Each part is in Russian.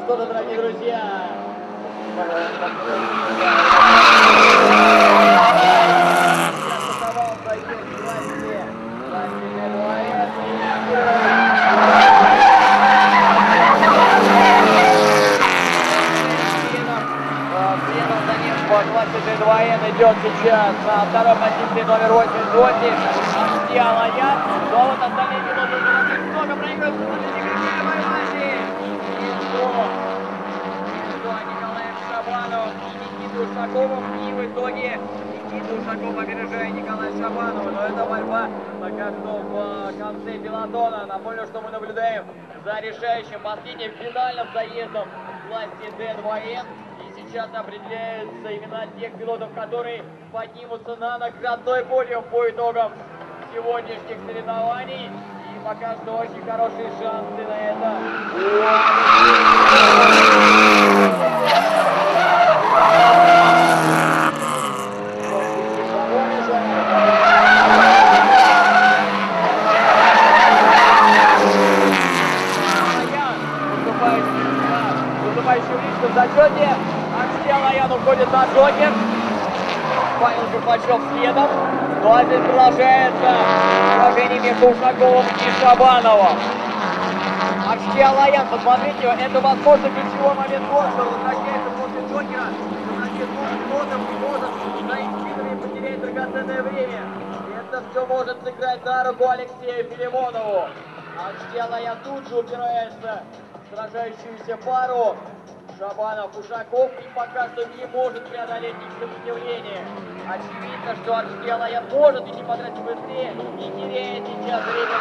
что-то, дорогие друзья. В классе Д2Н идет сейчас на второй позиции номер 8 Джоти. Астиалаян. Но вот остальные пилоты уже много проигрывают. Николаем Шабановым и Никиту Ушаковым. И в итоге Никита Ушаков опережает Николая Шабанова. Но это борьба пока что в конце пилотона. Напомню, что мы наблюдаем за решающим последним финальным заездом в классе Д2Н. Сейчас определяются имена тех пилотов, которые поднимутся на наградной подиум по итогам сегодняшних соревнований. И пока что очень хорошие шансы на это. Выступающий в личном зачете. Астиалаян уходит на джокер. Павел Горбачев следом. Ну а здесь продолжается сражение между Ушаковым и Шабановым. Астиалаян, посмотрите, это возможно ключевой момент гонки. Он возвращается после джокера. Может за институтами потерять драгоценное время. Это все может сыграть на руку Алексею Филимонову. Астиалаян тут же упирается в сражающуюся пару. Шабанов, Ушаков и пока что не может преодолеть их сопротивление. Очевидно, что Астиалаян может идти по трассе быстрее и теряет сейчас время.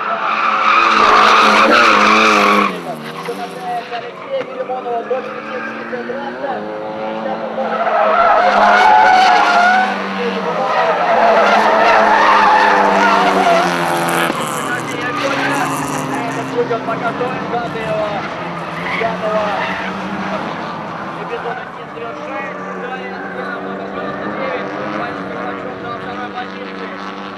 Что касается Алексея Филимонова, до 56-й трасса. Сейчас он может... Этот пока стоит пятого эпизода не завершает. Далее Астиалаян номер 99. Павел Горбачев на второй позиции.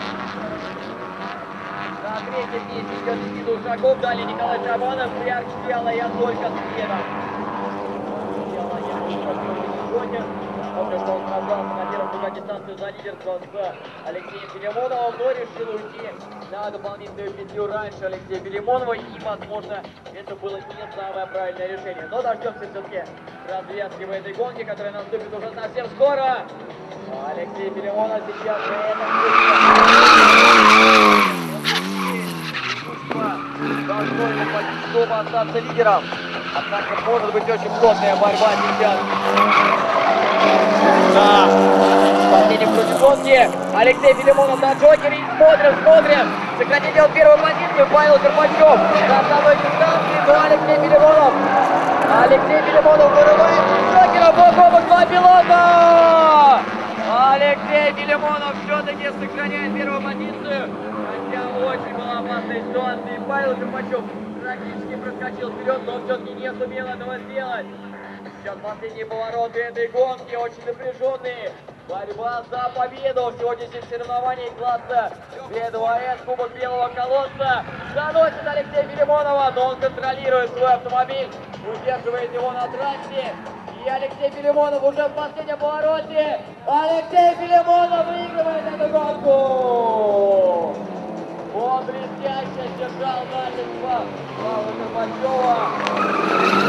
На третьем месте идет Никита Ушаков. Далее Николай Шабанов. И Астиалаян только следом. Астиалаян Ушаков. Помню, что он сражался на первом круге дистанцию за лидерство с Алексеем Филимоновым, но решил уйти на дополнительную петлю раньше Алексея Филимонова, и, возможно, это было не самое правильное решение. Но дождемся все-таки развязки в этой гонке, которая наступит уже совсем скоро. Алексей Филимонов сейчас достойно чтобы остаться лидером. Однако может быть очень плотная борьба сейчас. Да. Последний круг гонки. Алексей Филимонов на джокере. Смотрим. Сократил первую позицию. Павел Горбачев на второй дистанции. Но Алексей Филимонов вырывает джокера. Бок два пилота. Алексей Филимонов все-таки сохраняет первую позицию. Хотя очень была опасная ситуация. Павел Горбачев практически проскочил вперед, но все-таки не сумел этого сделать. Сейчас последние повороты этой гонки, очень напряженные. Борьба за победу в сегодняшнем соревновании класса Д2Н, Кубок Белого Колодца. Заносит Алексея Филимонова, но он контролирует свой автомобиль, удерживает его на трассе. И Алексей Филимонов уже в последнем повороте. Алексей Филимонов выигрывает эту гонку. Он блестяще держал дальнейшего Павла Горбачева.